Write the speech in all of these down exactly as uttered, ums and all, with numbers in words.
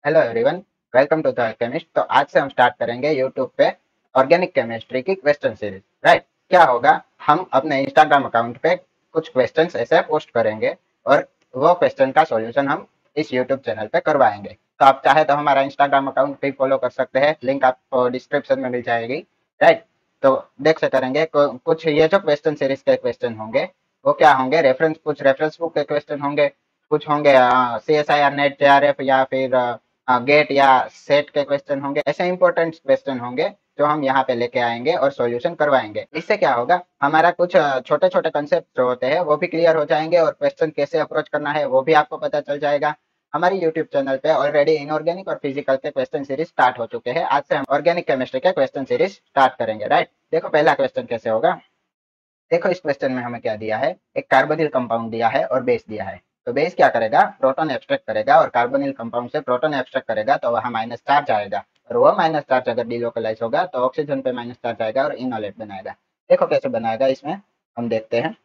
Hello everyone, welcome to the chemist. तो आज से हम स्टार्ट करेंगे यूट्यूब पे ऑर्गेनिक केमिस्ट्री की क्वेश्चन सीरीज। राइट, क्या होगा, हम अपने इंस्टाग्राम अकाउंट पे कुछ क्वेश्चंस ऐसे पोस्ट करेंगे और वो क्वेश्चन का सॉल्यूशन हम इस यूट्यूब चैनल पे करवाएंगे। तो आप चाहे तो हमारा इंस्टाग्राम अकाउंट भी फॉलो कर सकते हैं, लिंक आपको डिस्क्रिप्शन में मिल जाएगी। राइट, तो देख से करेंगे कु- कुछ ये जो क्वेश्चन सीरीज के क्वेश्चन होंगे वो क्या होंगे, रेफरेंस कुछ रेफरेंस बुक के क्वेश्चन होंगे, कुछ होंगे C S I R NET J R F या फिर गेट या सेट के क्वेश्चन होंगे। ऐसे इंपॉर्टेंट क्वेश्चन होंगे जो हम यहाँ पे लेके आएंगे और सॉल्यूशन करवाएंगे। इससे क्या होगा, हमारा कुछ छोटे छोटे कंसेप्ट जो होते हैं वो भी क्लियर हो जाएंगे और क्वेश्चन कैसे अप्रोच करना है वो भी आपको पता चल जाएगा। हमारी यूट्यूब चैनल पे ऑलरेडी इनऑर्गेनिक और फिजिकल के क्वेश्चन सीरीज स्टार्ट हो चुके हैं। आज से हम ऑर्गेनिक केमिस्ट्री के क्वेश्चन सीरीज स्टार्ट करेंगे। राइट, देखो पहला क्वेश्चन कैसे होगा। देखो इस क्वेश्चन में हमें क्या दिया है, एक कार्बोनिल कंपाउंड दिया है और बेस दिया है। तो बेस क्या करेगा, प्रोटॉन एब्स्ट्रैक्ट करेगा और कार्बोनिल कंपाउंड से प्रोटॉन एब्स्ट्रैक्ट करेगा तो वहां माइनस चार्ज आएगा और वो माइनस चार्ज अगर डिलोकलाइज होगा तो ऑक्सीजन पे माइनस चार्ज आएगा और इनोलेट बनाएगा। देखो कैसे बनाएगा, इसमें हम देखते हैं।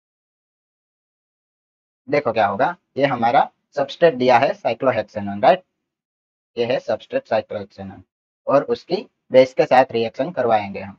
देखो क्या होगा, ये हमारा सबस्ट्रेट दिया है साइक्लोहेक्सेनॉन। राइट, ये है सबस्ट्रेट साइक्लोहेक्सेनॉन और उसकी बेस के साथ रिएक्शन करवाएंगे हम।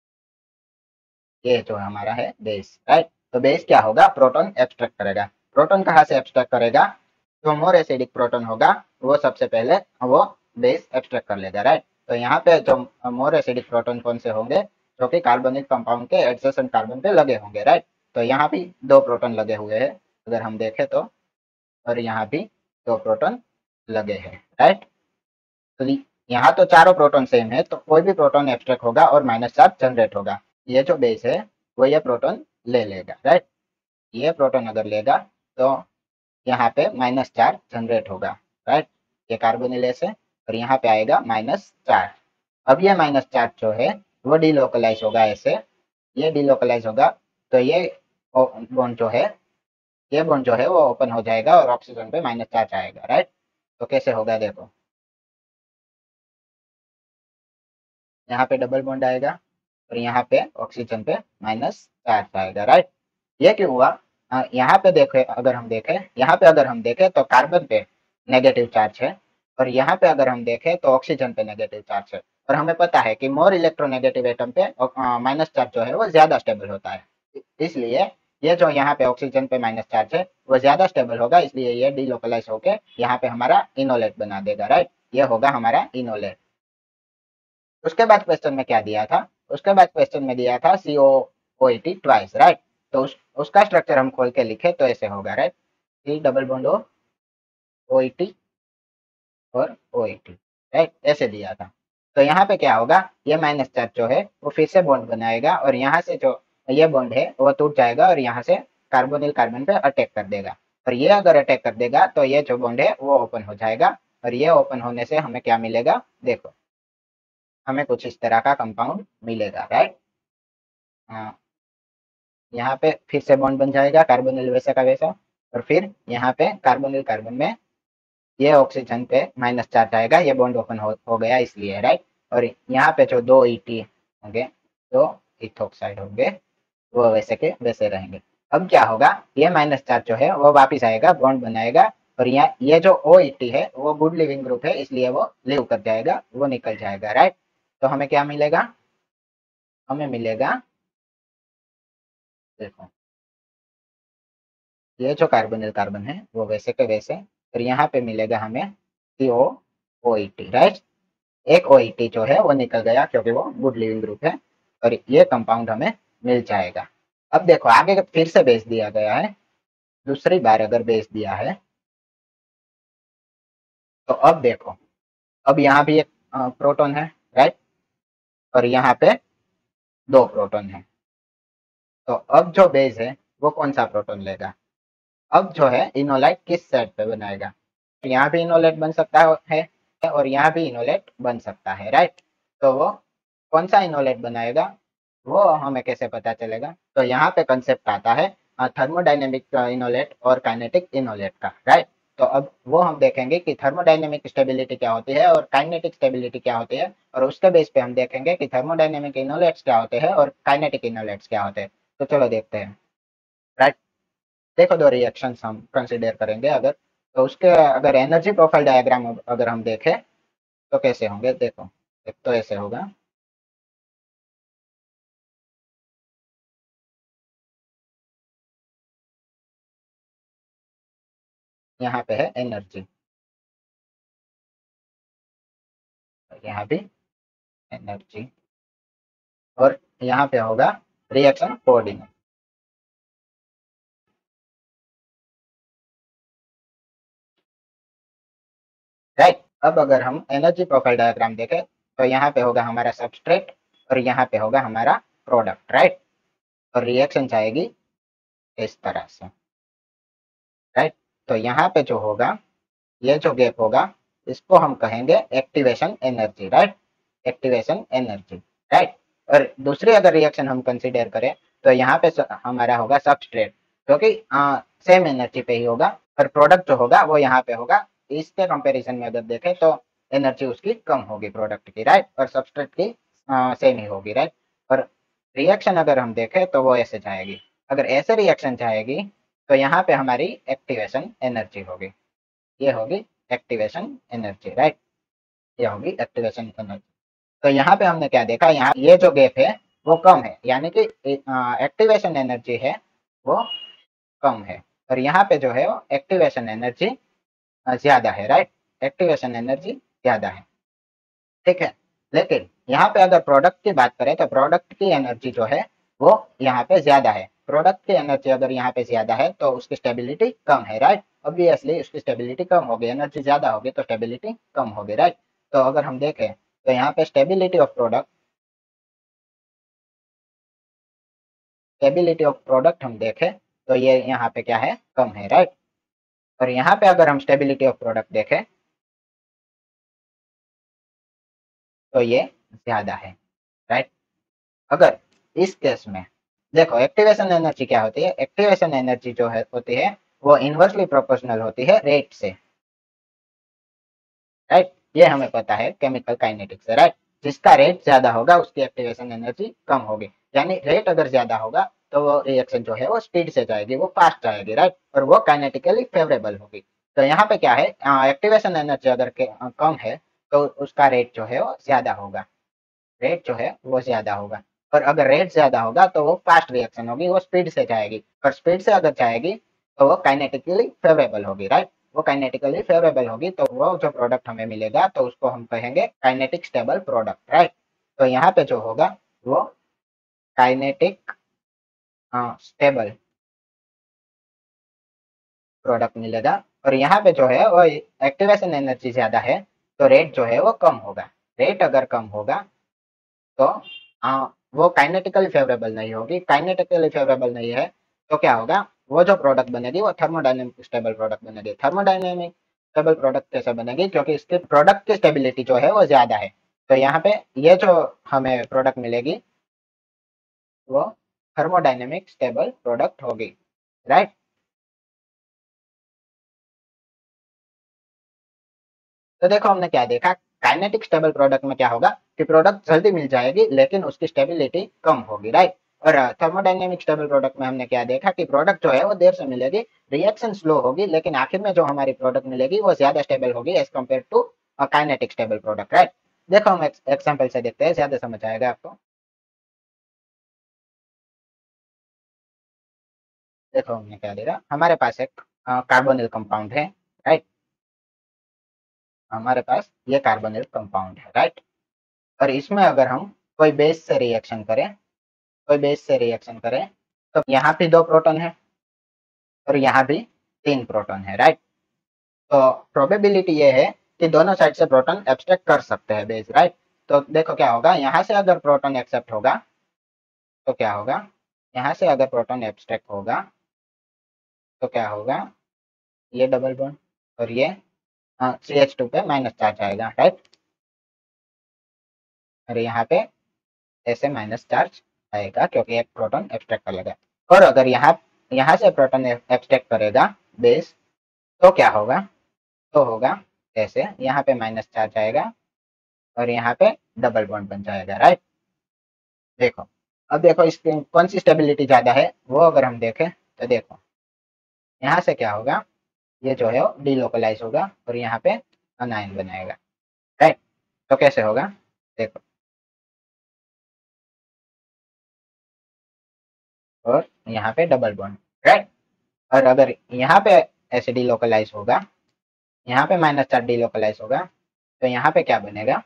ये जो हमारा है बेस। राइट, तो बेस क्या होगा, प्रोटॉन एब्स्ट्रैक्ट करेगा। प्रोटॉन कहाँ से एब्स्ट्रैक्ट करेगा, जो मोर एसिडिक प्रोटॉन होगा वो सबसे पहले वो बेस एब्स्ट्रैक्ट कर लेगा। राइट, तो यहाँ पे जो मोर एसिडिक प्रोटॉन कौन से होंगे, जो कि कार्बनिक कंपाउंड के एडजेसेंट कार्बन पे लगे होंगे। राइट, तो यहाँ भी दो प्रोटॉन लगे हुए हैं अगर हम देखें तो, और यहाँ भी दो प्रोटॉन लगे हैं। राइट, तो यहाँ तो चारों प्रोटॉन सेम है तो कोई भी प्रोटॉन एब्स्ट्रैक्ट होगा और माइनस चार्ज जनरेट होगा। ये जो बेस है वो ये प्रोटॉन ले लेगा। राइट, ये प्रोटॉन अगर लेगा तो यहाँ पे माइनस चार्ज जनरेट होगा। राइट, ये कार्बोनिल से और यहाँ पे आएगा माइनस चार्ज। अब ये माइनस चार्ज जो है वो डिलोकलाइज होगा ऐसे, ये डिलोकलाइज होगा तो ये बॉन्ड जो है, ये बॉन्ड जो है वो ओपन हो जाएगा और ऑक्सीजन पे माइनस चार्ज आएगा। राइट, तो कैसे होगा देखो, यहाँ पे डबल बॉन्ड आएगा और यहाँ पे ऑक्सीजन पे माइनस चार्ज आएगा। राइट, ये क्यों हुआ, अ, यहाँ पे देखे अगर हम देखें, यहाँ पे अगर हम देखें तो कार्बन पे नेगेटिव चार्ज है और यहाँ पे अगर हम देखें तो ऑक्सीजन पे नेगेटिव चार्ज है। और हमें पता है कि मोर इलेक्ट्रोनेगेटिव एटम पे माइनस चार्ज जो है वो ज्यादा स्टेबल होता है। इसलिए ये जो यहाँ पे ऑक्सीजन पे माइनस चार्ज है वो ज्यादा स्टेबल होगा, इसलिए ये डिलोकलाइज होके यहाँ पे हमारा इनोलेट बना देगा। राइट, ये होगा हमारा इनोलेट। उसके बाद क्वेश्चन में क्या दिया था, उसके बाद क्वेश्चन में दिया था C O O E T twice. Right, तो उस, उसका स्ट्रक्चर हम खोल के लिखे तो ऐसे होगा। Right, C double bond O O E T और ओ ई टी। राइट, ऐसे दिया था। तो यहाँ पे क्या होगा, ये माइनस चार्ज जो है वो फिर से बॉन्ड बनाएगा और यहाँ से जो ये बॉन्ड है वो टूट जाएगा और यहाँ से कार्बोनिल कार्बन पे अटैक कर देगा। और ये अगर अटैक कर देगा तो ये जो बॉन्ड है वो ओपन हो जाएगा और ये ओपन होने से हमें क्या मिलेगा, देखो हमें कुछ इस तरह का कंपाउंड मिलेगा। राइट, हाँ, यहाँ पे फिर से बॉन्ड बन जाएगा कार्बोनिल वैसे का वैसा और फिर यहाँ पे कार्बोनिल कार्बन में ये ऑक्सीजन पे माइनस चार्ज आएगा, ये बॉन्ड ओपन हो, हो गया इसलिए। राइट, और यहाँ पे जो दो ई टी होंगे, दो इथोक्साइड होंगे, वो वैसे के वैसे रहेंगे। अब क्या होगा, ये माइनस चार्ज जो है वो वापिस आएगा, बॉन्ड बनाएगा और यहाँ ये जो ओ ई टी है वो गुड लिविंग ग्रुप है इसलिए वो लीव कर जाएगा, वो निकल जाएगा। राइट, तो हमें क्या मिलेगा, हमें मिलेगा, देखो ये जो कार्बोनिल कार्बन है वो वैसे के वैसे, और यहाँ पे मिलेगा हमें सी O O E T. Right, एक ओ ई टी जो है वो निकल गया क्योंकि वो गुड लिविंग ग्रुप है और ये कंपाउंड हमें मिल जाएगा। अब देखो आगे फिर से बेस दिया गया है, दूसरी बार अगर बेस दिया है तो अब देखो, अब यहाँ भी एक प्रोटॉन है। राइट, और यहाँ पे दो प्रोटॉन है। तो अब जो बेस है वो कौन सा प्रोटॉन लेगा, अब जो है इनोलाइट किस साइड पे बनाएगा, तो यहाँ भी इनोलेट बन सकता है और यहाँ भी इनोलेट बन सकता है। राइट, तो वो कौन सा इनोलेट बनाएगा वो हमें कैसे पता चलेगा, तो यहाँ पे कंसेप्ट आता है थर्मोडाइनेमिक इनोलेट और काइनेटिक इनोलेट का। राइट, तो अब वो हम देखेंगे कि थर्मोडाइनेमिक स्टेबिलिटी क्या होती है और काइनेटिक स्टेबिलिटी क्या होती है और उसके बेस पे हम देखेंगे कि थर्मोडाइनेमिक इनोलेट्स क्या होते हैं और काइनेटिक इनोलेट्स क्या होते हैं। तो चलो देखते हैं। राइट, देखो दो रिएक्शंस हम कंसिडर करेंगे अगर, तो उसके अगर एनर्जी प्रोफाइल डायग्राम अगर हम देखें तो कैसे होंगे, देखो एक तो ऐसे होगा, यहाँ पे है एनर्जी, यहाँ भी एनर्जी, और यहाँ पे होगा रिएक्शन कोऑर्डिनेट, राइट। अब अगर हम एनर्जी प्रोफाइल डायग्राम देखें तो यहाँ पे होगा हमारा सबस्ट्रेट और यहाँ पे होगा हमारा प्रोडक्ट, राइट। और रिएक्शन जाएगी इस तरह से, राइट। तो यहाँ पे जो होगा, ये जो गैप होगा इसको हम कहेंगे activation energy, right, activation energy, right. और दूसरी अगर रिएक्शन हम कंसीडर करें तो यहाँ पे हमारा होगा सबस्ट्रेट, क्योंकि सेम एनर्जी पे ही होगा, और प्रोडक्ट जो होगा वो यहाँ पे होगा। इसके कंपैरिजन में अगर देखें तो एनर्जी उसकी कम होगी प्रोडक्ट की, राइट, और सबस्ट्रेट की सेम ही होगी, राइट। और रिएक्शन अगर हम देखें तो वो ऐसे जाएगी, अगर ऐसे रिएक्शन जाएगी तो यहाँ पे हमारी एक्टिवेशन एनर्जी होगी, ये होगी एक्टिवेशन एनर्जी, राइट, ये होगी एक्टिवेशन एनर्जी। तो यहाँ पे हमने क्या देखा, यहाँ ये जो गैप है वो कम है, यानी कि एक्टिवेशन एनर्जी है वो कम है, और यहाँ पे जो है वो एक्टिवेशन एनर्जी ज्यादा है, राइट, एक्टिवेशन एनर्जी ज्यादा है, ठीक है। लेकिन यहाँ पे अगर प्रोडक्ट की बात करें तो प्रोडक्ट की एनर्जी जो है वो यहाँ पे ज्यादा है, प्रोडक्ट की एनर्जी अगर यहाँ पे ज्यादा है तो उसकी स्टेबिलिटी कम है, राइट। ऑब्वियसली उसकी स्टेबिलिटी कम होगी, एनर्जी ज्यादा होगी तो स्टेबिलिटी कम होगी, राइट। तो अगर हम देखें तो यहाँ पे stability of product, stability of product हम देखें तो ये यहाँ पे क्या है, कम है, राइट। और यहाँ पे अगर हम स्टेबिलिटी ऑफ प्रोडक्ट देखें तो ये ज्यादा है, राइट। अगर इस केस में देखो एक्टिवेशन एनर्जी क्या होती है, एक्टिवेशन एनर्जी जो है होती है वो इनवर्सली प्रोपोर्शनल होती है रेट से, राइट। ये हमें पता है केमिकल काइनेटिक्स से, राइट। जिसका रेट ज्यादा होगा उसकी एक्टिवेशन एनर्जी कम होगी, यानी रेट अगर ज्यादा होगा तो वो रिएक्शन जो है वो स्पीड से जाएगी, वो फास्ट जाएगी, राइट, और वो काइनेटिकली फेवरेबल होगी। तो यहाँ पे क्या है, एक्टिवेशन एनर्जी अगर कम है तो उसका रेट जो है वो ज्यादा होगा, रेट जो है वो ज्यादा होगा। और अगर रेट ज्यादा होगा तो वो फास्ट रिएक्शन होगी, वो स्पीड से जाएगी, और स्पीड से अगर जाएगी तो वो काइनेटिकली फेवरेबल होगी, राइट। वो काइनेटिकली फेवरेबल होगी तो वो जो प्रोडक्ट हमें मिलेगा तो उसको हम कहेंगे काइनेटिक स्टेबल प्रोडक्ट, राइट। तो यहाँ पे जो होगा वो काइनेटिक स्टेबल प्रोडक्ट मिलेगा, और यहाँ पे जो है वो एक्टिवेशन एनर्जी ज्यादा है तो रेट जो है वो कम होगा, रेट अगर कम होगा तो आ, वो काइनेटिकली फेवरेबल नहीं होगी, काइनेटिकली फेवरेबल नहीं है तो क्या होगा, वो जो प्रोडक्ट बनेगी वो थर्मोडायनेमिक स्टेबल प्रोडक्ट बनेगी। थर्मोडायनेमिक स्टेबल प्रोडक्ट कैसे बनेगी, क्योंकि इसके प्रोडक्ट की स्टेबिलिटी जो है वो ज्यादा है, तो यहाँ पे ये जो हमें प्रोडक्ट मिलेगी वो थर्मोडायनेमिक स्टेबल प्रोडक्ट होगी, राइट। तो देखो हमने क्या देखा, काइनेटिक स्टेबल प्रोडक्ट में क्या होगा कि प्रोडक्ट जल्दी मिल जाएगी लेकिन उसकी स्टेबिलिटी कम होगी, राइट। और थर्मोडायनेमिक स्टेबल प्रोडक्ट में हमने क्या देखा कि प्रोडक्ट जो है वो देर से मिलेगी, रिएक्शन स्लो होगी, लेकिन आखिर में जो हमारी प्रोडक्ट मिलेगी वो ज्यादा स्टेबल होगी as compare to kinetic stable product, right. देखो हम एग्जाम्पल से देखते हैं, ज्यादा समझ आएगा आपको। देखो हमने क्या देखा, हमारे पास एक कार्बोनिल कंपाउंड है, राइट, हमारे पास ये कार्बोनिल कंपाउंड है, राइट। और इसमें अगर हम कोई बेस से रिएक्शन करें, कोई बेस से रिएक्शन करें तो यहाँ भी दो प्रोटॉन है और यहाँ भी तीन प्रोटॉन है, राइट। तो प्रोबेबिलिटी ये है कि दोनों साइड से प्रोटॉन एब्स्ट्रैक्ट कर सकते हैं बेस, राइट। तो देखो क्या होगा, यहाँ से अगर प्रोटॉन एक्सेप्ट होगा तो क्या होगा, यहाँ से अगर प्रोटॉन एब्स्ट्रैक्ट होगा तो क्या होगा, ये डबल बॉन्ड और ये सी एच टू पे माइनस चार्ज आएगा, राइट, और यहाँ पे ऐसे माइनस चार्ज आएगा क्योंकि एक प्रोटॉन एब्स्ट्रैक्ट कर लेगा। और अगर यहाँ यहाँ से प्रोटॉन एब्स्ट्रैक्ट करेगा बेस तो क्या होगा, तो होगा ऐसे, यहाँ पे माइनस चार्ज आएगा और यहाँ पे डबल बॉन्ड बन जाएगा, राइट। देखो अब देखो इसकी कौन सी स्टेबिलिटी ज्यादा है वो अगर हम देखें तो देखो यहाँ से क्या होगा, ये जो है वो डीलोकलाइज होगा और यहाँ पे अनायन बनाएगा, राइट। तो कैसे होगा देखो, और यहाँ पे डबल बॉन्ड, राइट। और अगर यहाँ पे ऐसे डीलोकलाइज होगा, यहाँ पे माइनस चार्ज डीलोकलाइज होगा, तो यहाँ पे क्या बनेगा,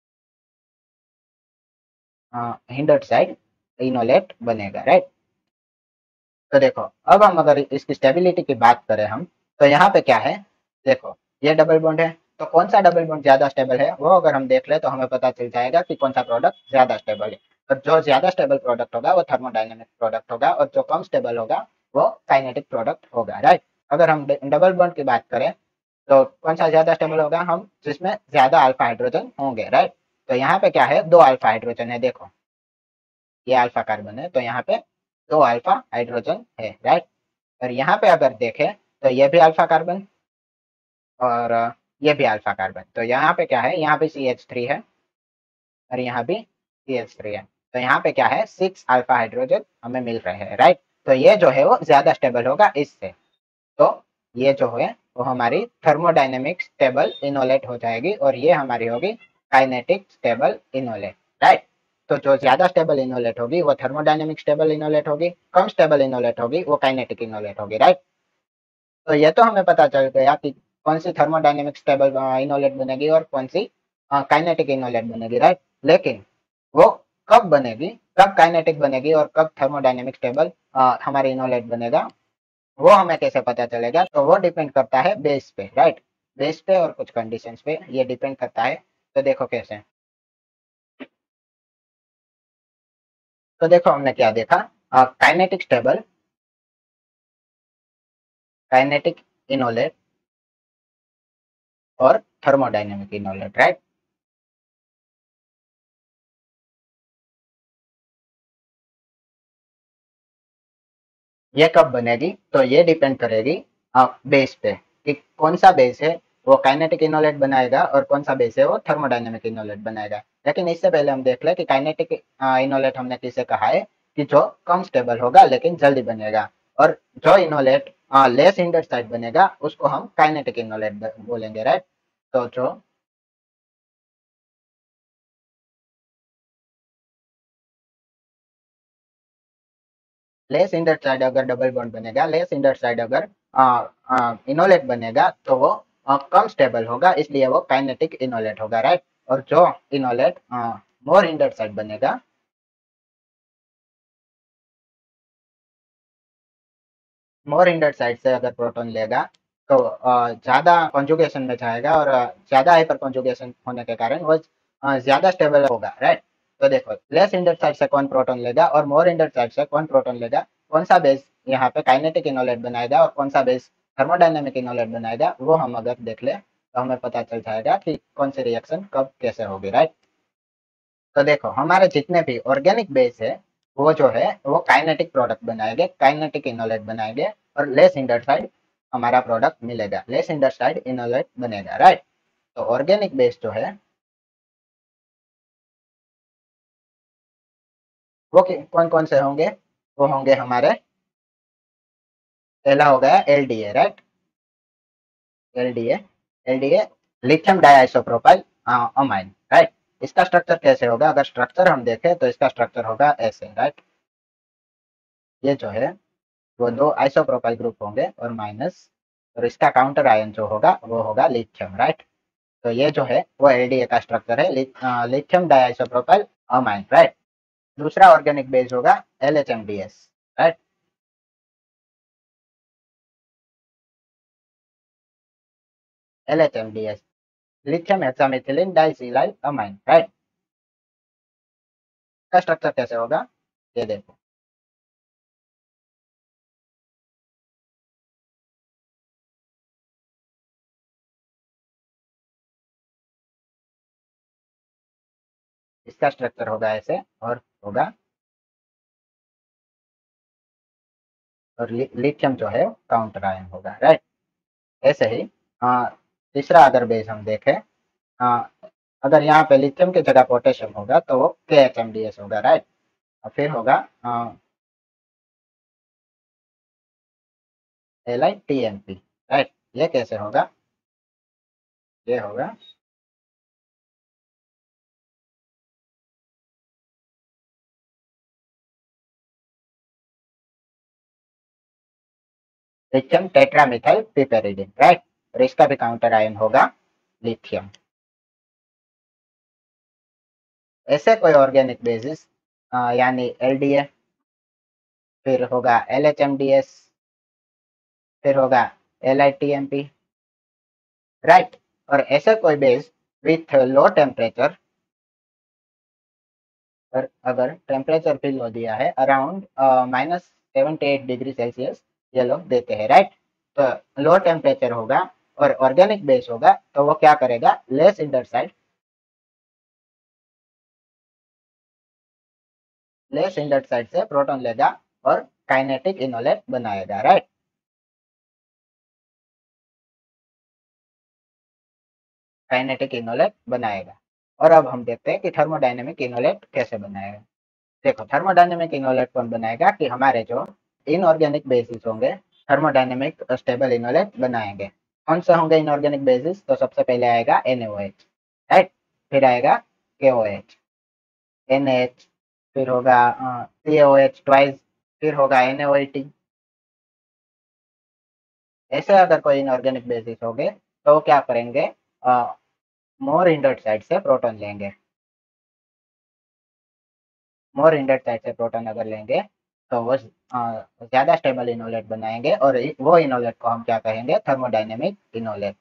हिंडर्ड साइड इनोलेट बनेगा, राइट। तो देखो अब हम अगर इसकी स्टेबिलिटी की बात करें हम, तो यहाँ पे क्या है, देखो ये डबल बॉन्ड है, तो कौन सा डबल बॉन्ड ज्यादा स्टेबल है वो अगर हम देख ले तो हमें पता चल जाएगा कि कौन सा प्रोडक्ट ज्यादा स्टेबल है। और जो ज्यादा स्टेबल प्रोडक्ट होगा वो थर्मोडायनेमिक प्रोडक्ट होगा, और जो कम स्टेबल होगा वो काइनेटिक प्रोडक्ट होगा, राइट। अगर हम डबल बॉन्ड की बात करें तो कौन सा ज्यादा स्टेबल होगा, हम जिसमें ज्यादा अल्फा हाइड्रोजन होंगे, राइट। तो यहाँ पे क्या है, दो अल्फा हाइड्रोजन है, देखो ये अल्फा कार्बन है, तो यहाँ पे दो अल्फा हाइड्रोजन है, राइट। और यहाँ पे अगर देखें तो ये भी अल्फा कार्बन और ये भी अल्फा कार्बन, तो यहाँ पे क्या है, यहाँ पे सी एच थ्री है और यहाँ भी सी एच थ्री है, तो यहाँ पे क्या है, सिक्स अल्फा हाइड्रोजन हमें मिल रहे हैं, राइट। तो ये जो है वो ज्यादा स्टेबल होगा इससे, तो ये जो है वो हमारी थर्मोडायनेमिक स्टेबल इनोलेट हो जाएगी और ये हमारी होगी काइनेटिक स्टेबल इनोलेट, राइट। तो जो ज्यादा स्टेबल इनोलेट होगी वो थर्मोडायनेमिक स्टेबल इनोलेट होगी, कम स्टेबल इनोलेट होगी वो काइनेटिक इनोलेट होगी, राइट। तो ये तो हमें पता चल गया कि कौन सी थर्मोडायनेमिक स्टेबल इनोलेट बनेगी और कौन सी काइनेटिक इनोलेट बनेगी, राइट। लेकिन वो कब बनेगी, कब काइनेटिक बनेगी और कब थर्मोडायनेमिक स्टेबल हमारे इनोलेट बनेगा, वो हमें कैसे पता चलेगा, तो वो डिपेंड करता है बेस पे, राइट। बेस पे और कुछ कंडीशंस पे ये डिपेंड करता है। तो देखो कैसे, तो देखो हमने क्या देखा, काइनेटिक स्टेबल, काइनेटिक इनोलेट और थर्मोडायनेमिक इनोलेट, राइट। ये कब बनेगी, तो ये डिपेंड करेगी बेस पे कि कौन सा बेस है वो काइनेटिक इनोलेट बनाएगा और कौन सा बेस है वो थर्मोडायनेमिक इनोलेट बनाएगा। लेकिन इससे पहले हम देख ले कि काइनेटिक इनोलेट हमने किसे कहा है, कि जो कम स्टेबल होगा लेकिन जल्दी बनेगा, और जो इनोलेट लेस इंडस्ट्राइड बनेगा उसको हम काइनेटिक इनोलेट बोलेंगे, राइट। तो जो लेस इंडस्ट्राइड अगर डबल बॉन्ड बनेगा, लेस इंडस्ट्राइड अगर इनोलेट बनेगा तो वो आ, कम स्टेबल होगा, इसलिए वो काइनेटिक इनोलेट होगा, राइट। और जो इनोलेट मोर इंडस्ट्राइड बनेगा, मोर इंडस्ट्राइड से अगर प्रोटॉन लेगा तो आ, ज्यादा कॉन्जुगेशन में जाएगा और आ, ज्यादा हाइपर कॉन्जुगेशन होने के कारण वो आ, ज्यादा स्टेबल होगा, राइट। तो देखो लेस इंडस्ट्राइड से कौन प्रोटॉन लेगा और मोर इंडस्ट्राइड से कौन प्रोटॉन लेगा, कौन सा बेस यहाँ पे काइनेटिक इनोलेट बनाएगा और कौन सा बेस थर्मोडायनेमिक इनोलेट बनाएगा, वो हम अगर देख ले तो हमें पता चल जाएगा कि कौन सी रिएक्शन कब कैसे होगी, राइट। तो देखो हमारे जितने भी ऑर्गेनिक बेस है वो जो है वो काइनेटिक प्रोडक्ट बनाएंगे, काइनेटिक इनोलेट बनाएंगे, और लेस इंडस्ट्राइड हमारा प्रोडक्ट मिलेगा, लेस इंडस्ट्राइड इनोलेट बनेगा, राइट। तो ऑर्गेनिक बेस जो है वो कौन कौन से होंगे, वो होंगे हमारे, पहला हो गया L D A, right. L D A, L D A lithium diisopropyl amine, right. इसका स्ट्रक्चर कैसे होगा, अगर स्ट्रक्चर हम देखें तो इसका स्ट्रक्चर होगा ऐसे, राइट। ये जो है वो दो आइसोप्रोपाइल ग्रुप होंगे और माइनस, और इसका काउंटर आयन जो होगा वो होगा लिथियम, राइट। तो ये जो है वो एल डी ए का स्ट्रक्चर है, लिथियम डाइसोप्रोपाइल अमाइन, राइट। दूसरा ऑर्गेनिक बेस होगा L H M D S, right. L H M D S lithium hexamethylene disilyl amine, right. का स्ट्रक्चर कैसे होगा, ये देखो, इसका स्ट्रक्चर होगा ऐसे और होगा, और लि, लिथियम जो है काउंटर आयन होगा, राइट। ऐसे ही आ, तीसरा अगर बेस हम देखें, आ, अगर यहाँ पे लिथियम की जगह पोटेशियम होगा तो वो K H M D S होगा, राइट। और फिर होगा L I T M P, right. ये कैसे होगा? ये होगा लिथियम टेट्रामिथाइल पिपेरिडिन, राइट। और इसका भी काउंटर आयन होगा लिथियम। ऐसे कोई ऑर्गेनिक बेसिस यानी एलडीए, फिर होगा एलएचएमडीएस, फिर होगा एलआईटीएमपी, राइट। और ऐसे कोई बेस विथ लो टेम्परेचर, पर अगर टेम्परेचर भी लो दिया है around minus seventy eight degree Celsius ये लोग देते हैं, राइट। तो लो टेम्परेचर होगा और ऑर्गेनिक बेस होगा तो वो क्या करेगा, लेस इंडरसाइड लेस इंडरसाइड से प्रोटॉन लेगा और काइनेटिक इनोलेट बनाएगा, राइट। काइनेटिक इनोलेट बनाएगा। और अब हम देखते हैं कि थर्मोडायनेमिक इनोलेट कैसे बनाएगा। देखो, थर्मोडायनेमिक इनोलेट कौन बनाएगा कि हमारे जो इनऑर्गेनिक बेसिस होंगे थर्मोडायनेमिक स्टेबल इनोलेट बनाएंगे। कौन सा होंगे इनऑर्गेनिक बेसिस? तो सबसे पहले आएगा एनएओएच, राइट। फिर आएगा केओएच, एनएच, फिर होगा सीएओएच ट्वाइस, फिर होगा एनएओटी। ऐसे अगर कोई इनऑर्गेनिक बेसिस होंगे तो वो क्या करेंगे, मोर इंडर्ट साइड से प्रोटॉन लेंगे। मोर इंडर्ट साइड से प्रोटॉन अगर लेंगे तो वो ज्यादा स्टेबल इनोलेट बनाएंगे और वो इनोलेट को हम क्या कहेंगे, थर्मोडायनेमिक इनोलेट।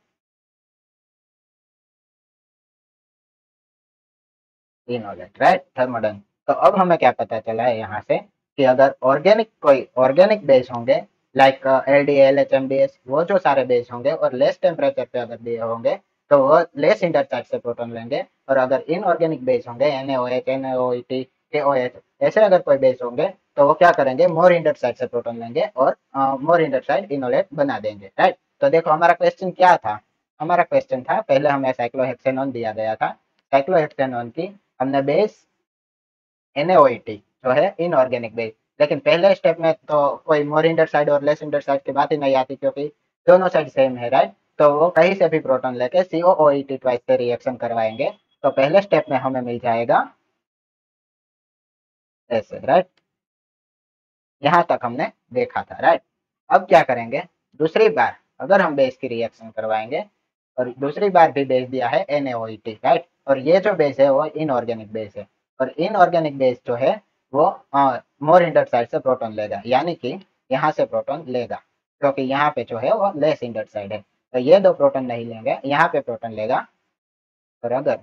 इनोलेट, राइट, थर्मोडाइन। तो अब हमें क्या पता चला है यहाँ से कि अगर ऑर्गेनिक कोई ऑर्गेनिक बेस होंगे like L D L H M D S, वो जो सारे बेस होंगे और लेस टेम्परेचर पे अगर दिए होंगे तो वो लेस इंटरचार्ज से प्रोटॉन लेंगे। और अगर इनऑर्गेनिक बेस होंगे N A O H, N A O T, K O H, ऐसे अगर कोई बेस होंगे तो वो क्या करेंगे, मोर इंडर साइड से प्रोटॉन लेंगे और मोर इंडर साइड इनोलेट बना देंगे, राइट। तो देखो हमारा क्वेश्चन क्या था, हमारा क्वेश्चन था, पहले हमें साइक्लोहेक्सेनॉन दिया गया था। साइक्लोहेक्सेनॉन की हमने base N A O T जो है इनऑर्गेनिक बेस, लेकिन पहले स्टेप में तो कोई मोर इंडर साइड और लेस इंडर साइड की बात ही नहीं आती क्योंकि दोनों साइड सेम है, राइट। तो वो कहीं से भी प्रोटॉन लेके C O O E T twice से रिएक्शन करवाएंगे तो पहले स्टेप में हमें मिल जाएगा ऐसे, राइट। यहाँ तक हमने देखा था, राइट। अब क्या करेंगे, दूसरी बार अगर हम बेस की रिएक्शन करवाएंगे और दूसरी बार भी बेस दिया है N A O T, right. और ये जो बेस है वो इनऑर्गेनिक बेस है और इनऑर्गेनिक बेस जो है वो मोर इंडर साइड से प्रोटॉन लेगा, यानी कि यहाँ से प्रोटॉन लेगा क्योंकि यहाँ पे जो है वो लेस इंडर साइड है। तो ये दो प्रोटॉन नहीं लेंगे, यहाँ पे प्रोटॉन लेगा। और अगर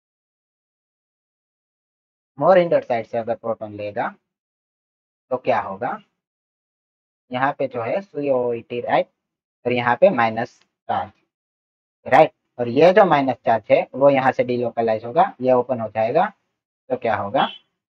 मोर इंडर साइड से अगर प्रोटॉन लेगा तो क्या होगा, यहाँ पे जो है सी ओ ई टी, राइट। और यहाँ पे माइनस चार्ज, राइट। और ये जो माइनस चार्ज है वो यहाँ से डीलोकलाइज होगा, ये ओपन हो जाएगा। तो क्या होगा,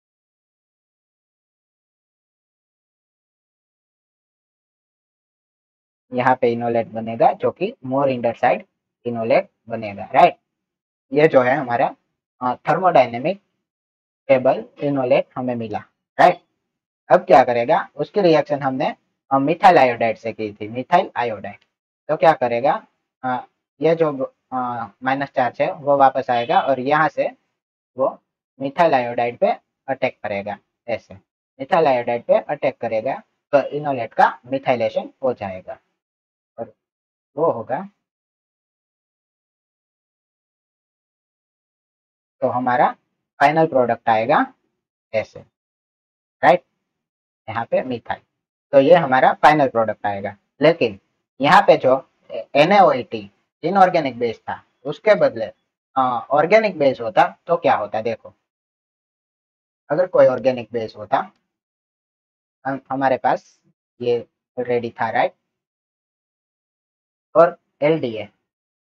यहाँ पे इनोलेट बनेगा जो कि मोर इंडर साइड इनोलेट बनेगा, राइट। ये जो है हमारा थर्मोडायनेमिक स्टेबल इनोलेट हमें मिला, राइट। अब क्या करेगा, उसकी रिएक्शन हमने मिथाइल आयोडाइड से की थी, मिथाइल आयोडाइड। तो क्या करेगा, अ, ये जो माइनस चार्ज है वो वापस आएगा और यहाँ से वो मिथाइल आयोडाइड पे अटैक करेगा, ऐसे मिथाइल आयोडाइड पे अटैक करेगा तो इनोलेट का मिथाइलेशन हो जाएगा और वो होगा, तो हमारा फाइनल प्रोडक्ट आएगा ऐसे, राइट। यहाँ पे मिथाइल, तो ये हमारा फाइनल प्रोडक्ट आएगा। लेकिन यहाँ पे जो N A O T inorganic base था उसके बदले ऑर्गेनिक बेस होता तो क्या होता, देखो अगर कोई ऑर्गेनिक बेस होता, हम हमारे पास ये रेडी था, राइट। और L D A,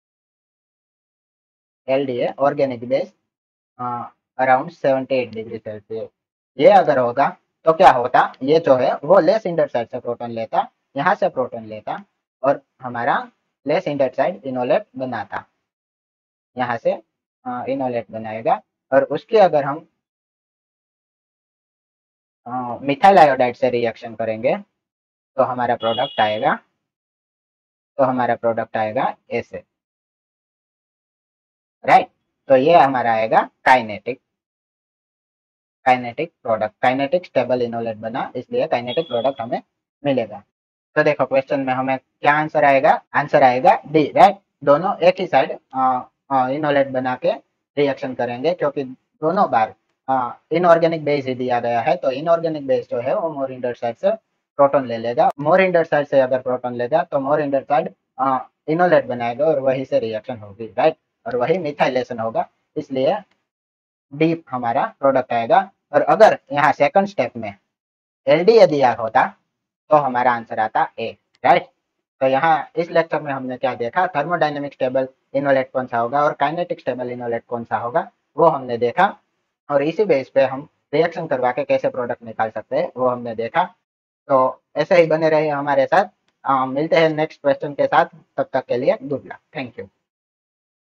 L D A organic base around seventy eight degree Celsius, ये अगर होगा तो क्या होता, ये जो है वो लेस इंडरसाइड से प्रोटॉन लेता, यहाँ से प्रोटॉन लेता और हमारा लेस इंडरसाइड इनोलेट बनाता, यहाँ से इनोलेट बनाएगा। और उसके अगर हम मिथाइल आयोडाइड से रिएक्शन करेंगे तो हमारा प्रोडक्ट आएगा तो हमारा प्रोडक्ट आएगा ऐसे, राइट। तो ये हमारा आएगा kinetic kinetic product, kinetic stable enolate बना, इसलिए काइनेटिक प्रोडक्ट हमें मिलेगा। तो देखो क्वेश्चन में हमें क्या आंसर आएगा, आंसर आएगा डी, राइट। दोनों एक ही साइड इनोलेट बना के रिएक्शन करेंगे, क्योंकि दोनों बार इनऑर्गेनिक बेस ही दिया गया है, तो इनऑर्गेनिक बेस जो है वो मोर इंडर साइड से प्रोटॉन ले लेगा, मोर इंडर साइड से अगर प्रोटॉन लेगा तो मोर इंडर साइड इनोलेट बनाएगा और वही से रिएक्शन होगी, राइट, और वही मिथाइलेशन होगा, इसलिए डी हमारा प्रोडक्ट आएगा। और अगर यहाँ सेकंड स्टेप में एलडीए दिया होता तो हमारा आंसर आता ए, राइट। तो यहाँ इस लेक्चर में हमने क्या देखा, थर्मोडायनेमिक स्टेबल इनोलेट कौन सा होगा और काइनेटिक स्टेबल इनोलेट कौन सा होगा, वो हमने देखा, और इसी बेस पे हम रिएक्शन करवा के कैसे प्रोडक्ट निकाल सकते हैं वो हमने देखा। तो ऐसे ही बने रहे हमारे साथ, आ, मिलते हैं नेक्स्ट क्वेश्चन के साथ, तब तक के लिए गुड लक, थैंक यू।